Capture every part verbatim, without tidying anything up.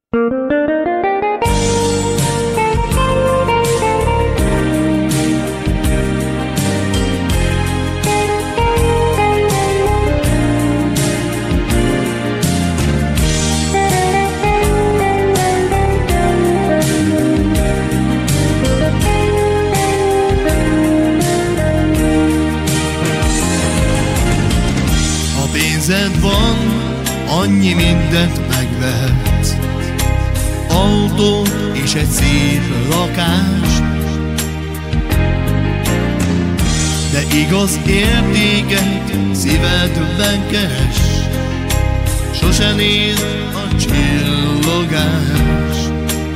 Pénzed van, annyi mindent megvehetsz, autót és egy szép lakást, de igaz értéket szívedben keres, sose nézd a csillogást.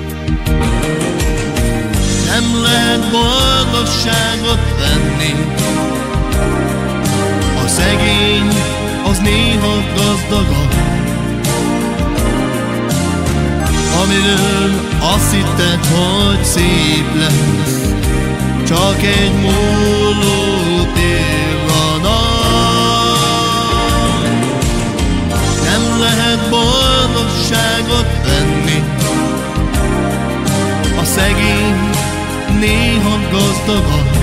Nem lehet boldogságot venni, a szegény az néha gazdagabb. Amiről azt hitted, hogy szép lesz, csak egy múló pillanat. Nem lehet boldogságot venni, a szegény néha gazdagabb.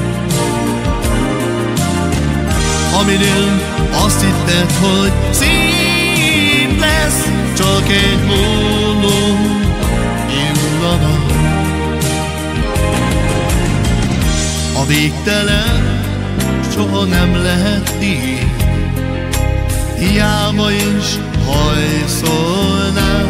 Amiről azt hitted, hogy szép lesz, csak egy múló pillanat. A végtelen soha nem lehet tiéd, hiába is hajszolnál.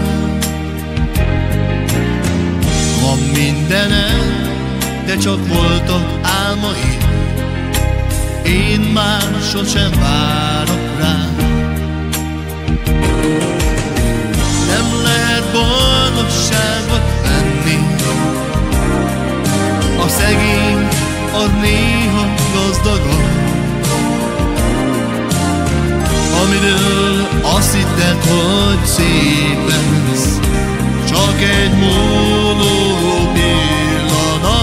Van mindened, de csak voltak álmaid, én már sosem várok rá. Nem lehet boldogságot venni, a szegény az néha gazdagabb. Amiről azt hitted, hogy szép lesz, csak egy múló pillanat.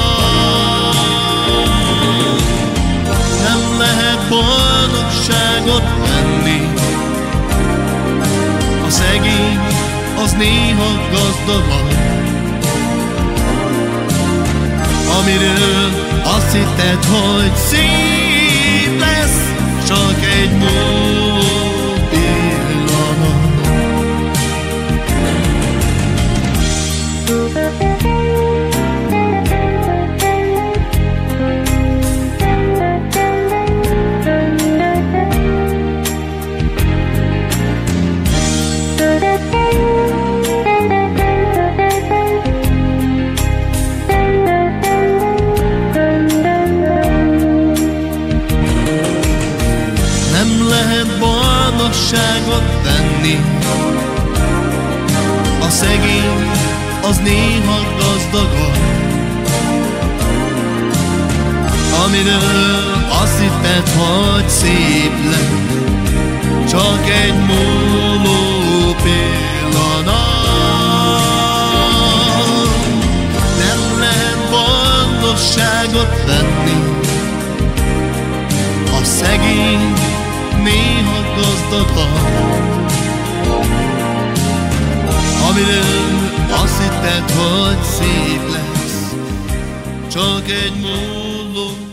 Nem lehet boldogságot venni, a szegény az néha gazdagabb. Amiről azt hitted, hogy szép lesz, csak egy múló pillanat. Nem lehet boldogságot venni, a szegény az néha gazdagabb. Amiről azt hitted, hogy szép lesz, csak egy múló pillanat. Nem lehet boldogságot venni, a szegény néha gazdagabb. Amiről azt hitted, hogy szép lesz, csak egy múló